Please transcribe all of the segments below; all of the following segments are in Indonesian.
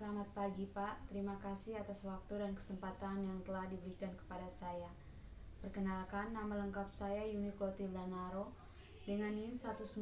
Selamat pagi Pak, terima kasih atas waktu dan kesempatan yang telah diberikan kepada saya. Perkenalkan, nama lengkap saya Yuni Clotilda Naro dengan NIM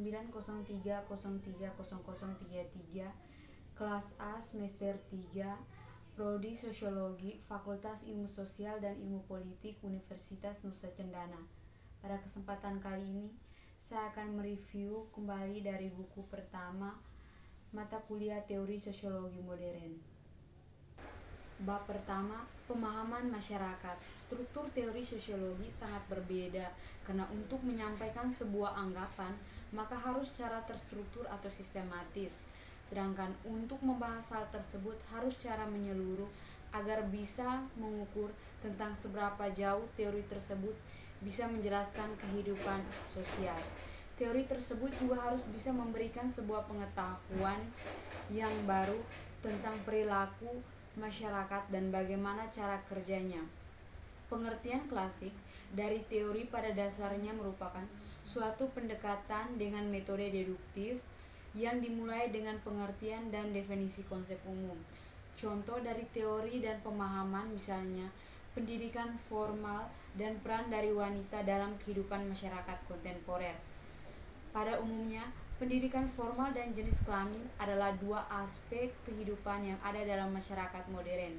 19030300033, kelas A semester 3, Prodi Sosiologi, Fakultas Ilmu Sosial dan Ilmu Politik Universitas Nusa Cendana. Pada kesempatan kali ini, saya akan mereview kembali dari buku pertama mata kuliah Teori Sosiologi Modern. Bab pertama, pemahaman masyarakat. Struktur teori sosiologi sangat berbeda karena untuk menyampaikan sebuah anggapan maka harus secara terstruktur atau sistematis. Sedangkan untuk membahas hal tersebut harus secara menyeluruh agar bisa mengukur tentang seberapa jauh teori tersebut bisa menjelaskan kehidupan sosial. Teori tersebut juga harus bisa memberikan sebuah pengetahuan yang baru tentang perilaku masyarakat dan bagaimana cara kerjanya. Pengertian klasik dari teori pada dasarnya merupakan suatu pendekatan dengan metode deduktif yang dimulai dengan pengertian dan definisi konsep umum. Contoh dari teori dan pemahaman misalnya pendidikan formal dan peran dari wanita dalam kehidupan masyarakat kontemporer. Pada umumnya, pendidikan formal dan jenis kelamin adalah dua aspek kehidupan yang ada dalam masyarakat modern.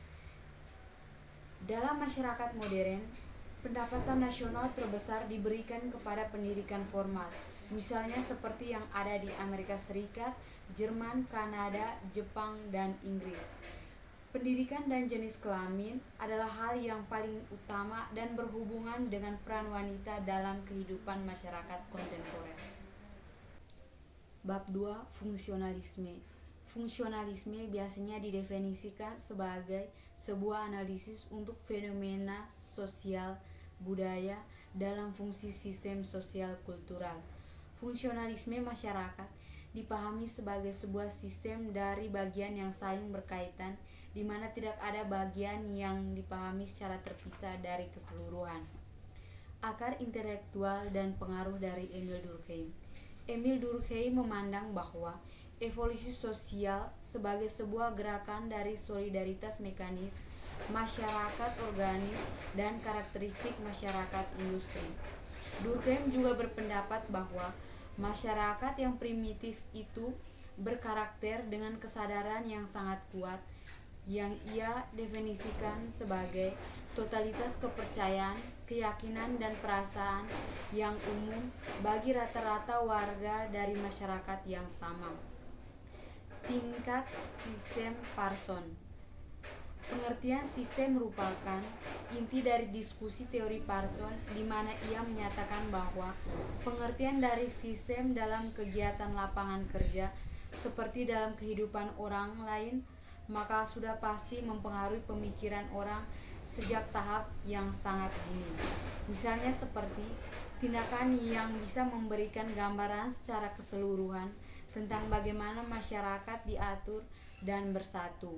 Dalam masyarakat modern, pendapatan nasional terbesar diberikan kepada pendidikan formal, misalnya seperti yang ada di Amerika Serikat, Jerman, Kanada, Jepang, dan Inggris. Pendidikan dan jenis kelamin adalah hal yang paling utama dan berhubungan dengan peran wanita dalam kehidupan masyarakat kontemporer. Bab 2. Fungsionalisme. Fungsionalisme biasanya didefinisikan sebagai sebuah analisis untuk fenomena sosial budaya dalam fungsi sistem sosial kultural. Fungsionalisme masyarakat dipahami sebagai sebuah sistem dari bagian yang saling berkaitan di mana tidak ada bagian yang dipahami secara terpisah dari keseluruhan. Akar intelektual dan pengaruh dari Emil Durkheim. Emil Durkheim memandang bahwa evolusi sosial sebagai sebuah gerakan dari solidaritas mekanis, masyarakat organis, dan karakteristik masyarakat industri. Durkheim juga berpendapat bahwa masyarakat yang primitif itu berkarakter dengan kesadaran yang sangat kuat yang ia definisikan sebagai totalitas kepercayaan, keyakinan, dan perasaan yang umum bagi rata-rata warga dari masyarakat yang sama. Tingkat sistem Parson. Pengertian sistem merupakan inti dari diskusi teori Parson di mana ia menyatakan bahwa pengertian dari sistem dalam kegiatan lapangan kerja seperti dalam kehidupan orang lain maka sudah pasti mempengaruhi pemikiran orang sejak tahap yang sangat dini. Misalnya seperti tindakan yang bisa memberikan gambaran secara keseluruhan tentang bagaimana masyarakat diatur dan bersatu.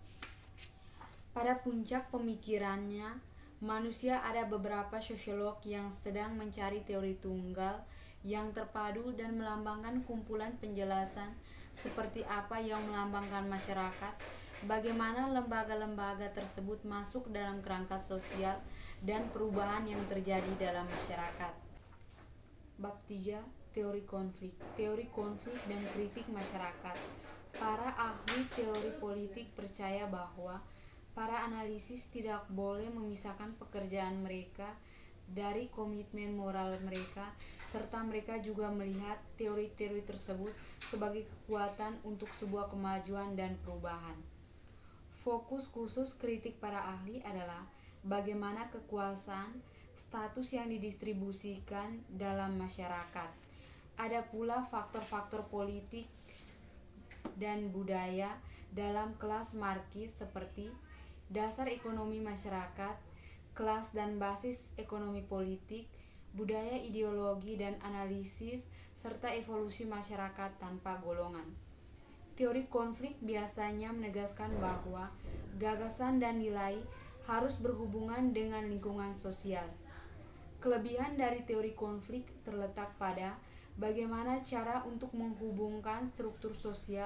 Pada puncak pemikirannya, manusia ada beberapa sosiolog yang sedang mencari teori tunggal yang terpadu dan melambangkan kumpulan penjelasan seperti apa yang melambangkan masyarakat, bagaimana lembaga-lembaga tersebut masuk dalam kerangka sosial dan perubahan yang terjadi dalam masyarakat. Bab 3. Teori konflik. Teori konflik dan kritik masyarakat. Para ahli teori politik percaya bahwa para analisis tidak boleh memisahkan pekerjaan mereka dari komitmen moral mereka, serta mereka juga melihat teori-teori tersebut sebagai kekuatan untuk sebuah kemajuan dan perubahan. Fokus khusus kritik para ahli adalah bagaimana kekuasaan, status yang didistribusikan dalam masyarakat. Ada pula faktor-faktor politik dan budaya dalam kelas markis seperti dasar ekonomi masyarakat, kelas dan basis ekonomi politik, budaya ideologi dan analisis, serta evolusi masyarakat tanpa golongan. Teori konflik biasanya menegaskan bahwa gagasan dan nilai harus berhubungan dengan lingkungan sosial. Kelebihan dari teori konflik terletak pada bagaimana cara untuk menghubungkan struktur sosial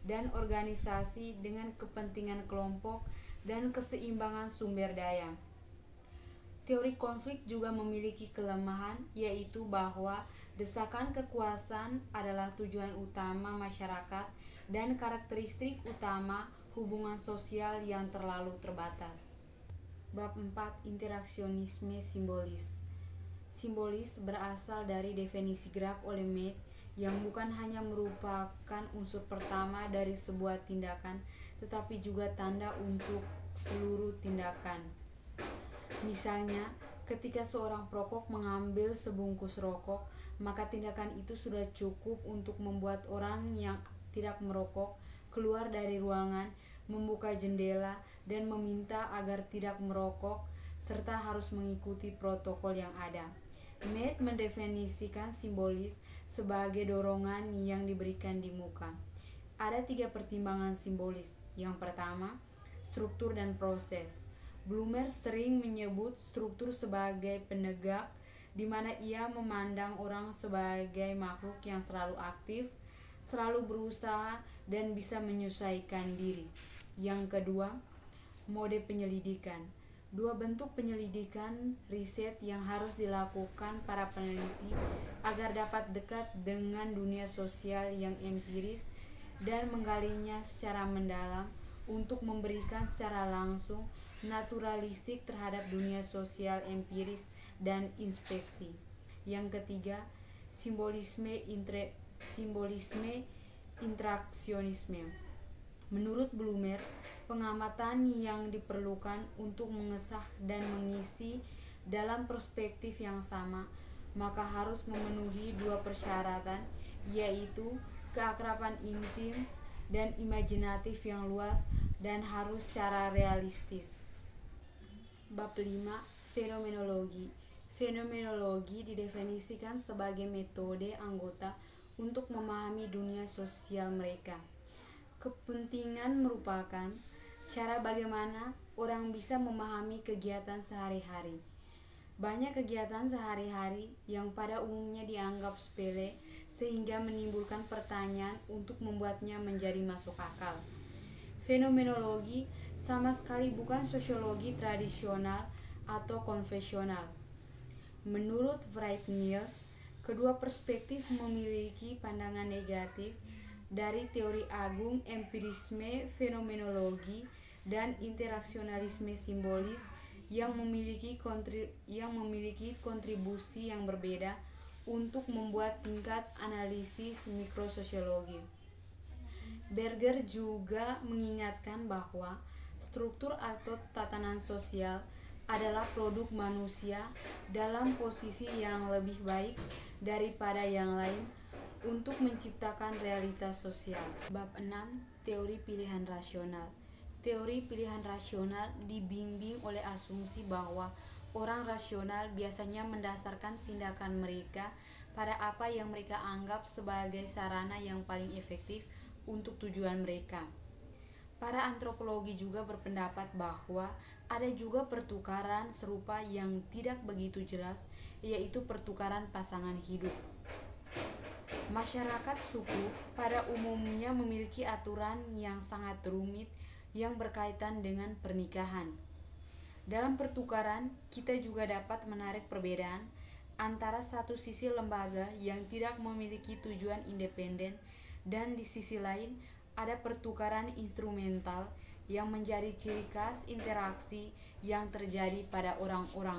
dan organisasi dengan kepentingan kelompok dan keseimbangan sumber daya. Teori konflik juga memiliki kelemahan, yaitu bahwa desakan kekuasaan adalah tujuan utama masyarakat dan karakteristik utama hubungan sosial yang terlalu terbatas. Bab 4. Interaksionisme simbolis. Simbolis berasal dari definisi gerak oleh Mead yang bukan hanya merupakan unsur pertama dari sebuah tindakan, tetapi juga tanda untuk seluruh tindakan. Misalnya, ketika seorang perokok mengambil sebungkus rokok, maka tindakan itu sudah cukup untuk membuat orang yang tidak merokok keluar dari ruangan, membuka jendela, dan meminta agar tidak merokok, serta harus mengikuti protokol yang ada. Mead mendefinisikan simbolis sebagai dorongan yang diberikan di muka. Ada 3 pertimbangan simbolis. Yang pertama, struktur dan proses. Blumer sering menyebut struktur sebagai penegak, di mana ia memandang orang sebagai makhluk yang selalu aktif, selalu berusaha, dan bisa menyesuaikan diri. Yang kedua, mode penyelidikan. 2 bentuk penyelidikan riset yang harus dilakukan para peneliti agar dapat dekat dengan dunia sosial yang empiris dan menggalinya secara mendalam untuk memberikan secara langsung naturalistik terhadap dunia sosial empiris dan inspeksi. Yang ketiga, simbolisme interaksionisme. Menurut Blumer, pengamatan yang diperlukan untuk mengesah dan mengisi dalam perspektif yang sama, maka harus memenuhi 2 persyaratan, yaitu keakraban intim dan imajinatif yang luas dan harus secara realistis. Bab 5. Fenomenologi. Fenomenologi didefinisikan sebagai metode anggota untuk memahami dunia sosial mereka. Kepentingan merupakan cara bagaimana orang bisa memahami kegiatan sehari-hari. Banyak kegiatan sehari-hari yang pada umumnya dianggap sepele sehingga menimbulkan pertanyaan untuk membuatnya menjadi masuk akal. Fenomenologi sama sekali bukan sosiologi tradisional atau konvensional. Menurut Wright-Mills, kedua perspektif memiliki pandangan negatif dari teori agung empirisme fenomenologi dan interaksionalisme simbolis yang memiliki kontribusi yang berbeda untuk membuat tingkat analisis mikrososiologi. Berger juga mengingatkan bahwa struktur atau tatanan sosial adalah produk manusia dalam posisi yang lebih baik daripada yang lain untuk menciptakan realitas sosial. Bab 6. Teori pilihan rasional. Teori pilihan rasional dibimbing oleh asumsi bahwa orang rasional biasanya mendasarkan tindakan mereka pada apa yang mereka anggap sebagai sarana yang paling efektif untuk tujuan mereka. Para antropologi juga berpendapat bahwa ada juga pertukaran serupa yang tidak begitu jelas, yaitu pertukaran pasangan hidup. Masyarakat suku pada umumnya memiliki aturan yang sangat rumit yang berkaitan dengan pernikahan. Dalam pertukaran, kita juga dapat menarik perbedaan antara satu sisi lembaga yang tidak memiliki tujuan independen dan di sisi lain ada pertukaran instrumental yang menjadi ciri khas interaksi yang terjadi pada orang-orang.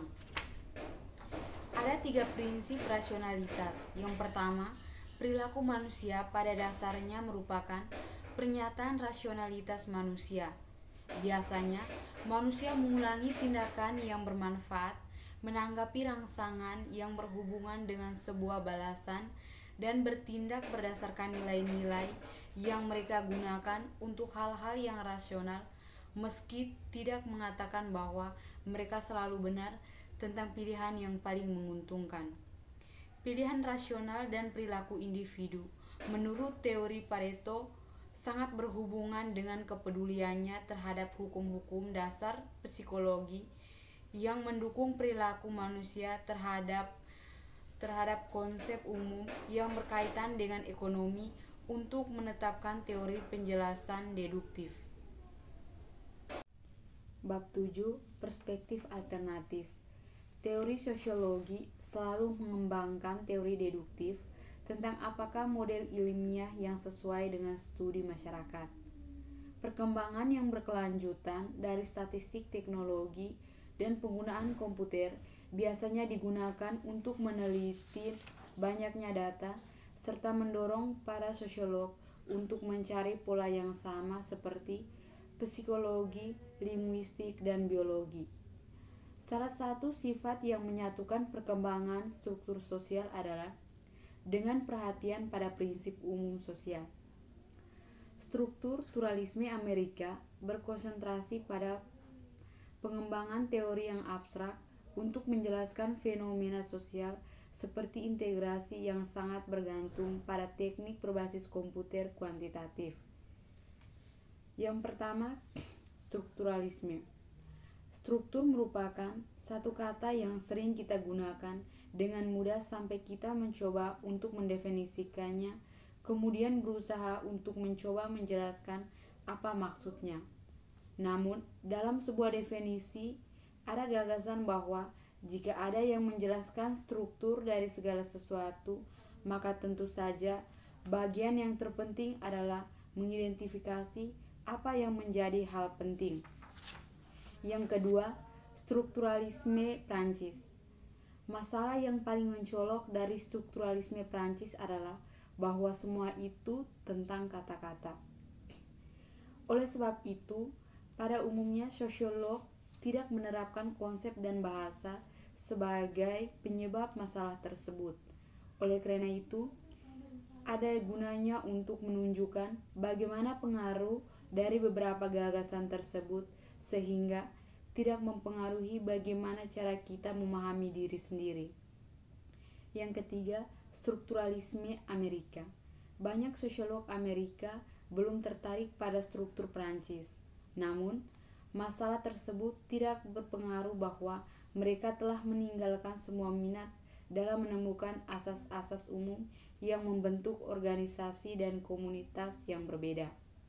Ada 3 prinsip rasionalitas. Yang pertama, perilaku manusia pada dasarnya merupakan pernyataan rasionalitas manusia. Biasanya, manusia mengulangi tindakan yang bermanfaat, menanggapi rangsangan yang berhubungan dengan sebuah balasan, dan bertindak berdasarkan nilai-nilai yang mereka gunakan untuk hal-hal yang rasional, meski tidak mengatakan bahwa mereka selalu benar tentang pilihan yang paling menguntungkan. Pilihan rasional dan perilaku individu, menurut teori Pareto, sangat berhubungan dengan kepeduliannya terhadap hukum-hukum dasar psikologi yang mendukung perilaku manusia terhadap konsep umum yang berkaitan dengan ekonomi, untuk menetapkan teori penjelasan deduktif. Bab 7. Perspektif alternatif. Teori sosiologi selalu mengembangkan teori deduktif tentang apakah model ilmiah yang sesuai dengan studi masyarakat. Perkembangan yang berkelanjutan dari statistik teknologi dan penggunaan komputer biasanya digunakan untuk meneliti banyaknya data serta mendorong para sosiolog untuk mencari pola yang sama seperti psikologi, linguistik, dan biologi. Salah satu sifat yang menyatukan perkembangan struktur sosial adalah dengan perhatian pada prinsip umum sosial. Strukturalisme Amerika berkonsentrasi pada pengembangan teori yang abstrak untuk menjelaskan fenomena sosial seperti integrasi yang sangat bergantung pada teknik berbasis komputer kuantitatif. Yang pertama, strukturalisme. Struktur merupakan satu kata yang sering kita gunakan dengan mudah sampai kita mencoba untuk mendefinisikannya, kemudian berusaha untuk mencoba menjelaskan apa maksudnya. Namun, dalam sebuah definisi, ada gagasan bahwa jika ada yang menjelaskan struktur dari segala sesuatu, maka tentu saja bagian yang terpenting adalah mengidentifikasi apa yang menjadi hal penting. Yang kedua, strukturalisme Prancis. Masalah yang paling mencolok dari strukturalisme Prancis adalah bahwa semua itu tentang kata-kata. Oleh sebab itu, pada umumnya sosiolog tidak menerapkan konsep dan bahasa sebagai penyebab masalah tersebut. Oleh karena itu, ada gunanya untuk menunjukkan bagaimana pengaruh dari beberapa gagasan tersebut sehingga tidak mempengaruhi bagaimana cara kita memahami diri sendiri. Yang ketiga, strukturalisme Amerika. Banyak sosiolog Amerika belum tertarik pada struktur Prancis. Namun, masalah tersebut tidak berpengaruh bahwa mereka telah meninggalkan semua minat dalam menemukan asas-asas umum yang membentuk organisasi dan komunitas yang berbeda.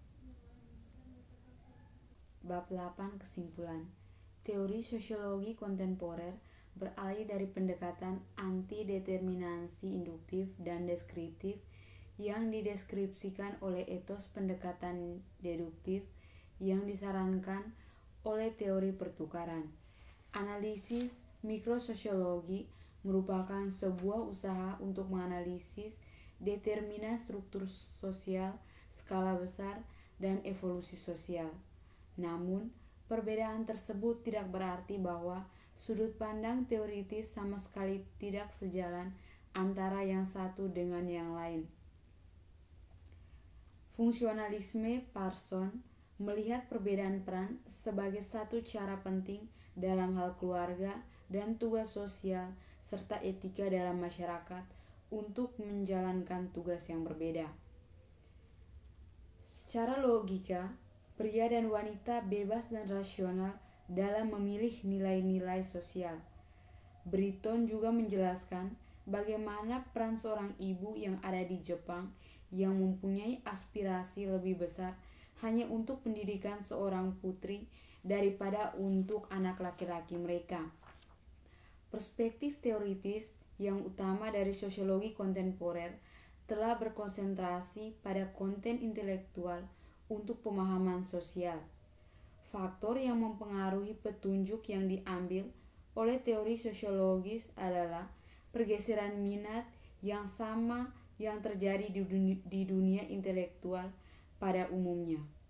Bab 8. Kesimpulan. Teori sosiologi kontemporer beralih dari pendekatan anti-determinasi induktif dan deskriptif yang dideskripsikan oleh etos pendekatan deduktif yang disarankan oleh teori pertukaran. Analisis mikrososiologi merupakan sebuah usaha untuk menganalisis determinan struktur sosial, skala besar, dan evolusi sosial. Namun, perbedaan tersebut tidak berarti bahwa sudut pandang teoritis sama sekali tidak sejalan antara yang satu dengan yang lain. Fungsionalisme Parson melihat perbedaan peran sebagai satu cara penting dalam hal keluarga dan tugas sosial serta etika dalam masyarakat untuk menjalankan tugas yang berbeda. Secara logika, pria dan wanita bebas dan rasional dalam memilih nilai-nilai sosial. Britton juga menjelaskan bagaimana peran seorang ibu yang ada di Jepang yang mempunyai aspirasi lebih besar hanya untuk pendidikan seorang putri daripada untuk anak laki-laki mereka. Perspektif teoritis yang utama dari sosiologi kontemporer telah berkonsentrasi pada konten intelektual untuk pemahaman sosial. Faktor yang mempengaruhi petunjuk yang diambil oleh teori sosiologis adalah pergeseran minat yang sama yang terjadi di dunia intelektual pada umumnya.